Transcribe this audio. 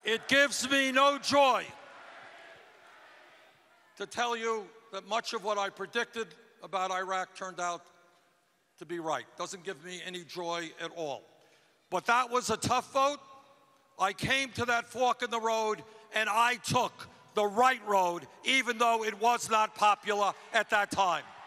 It gives me no joy to tell you that much of what I predicted about Iraq turned out to be right. Doesn't give me any joy at all. But that was a tough vote. I came to that fork in the road, and I took the right road, even though it was not popular at that time.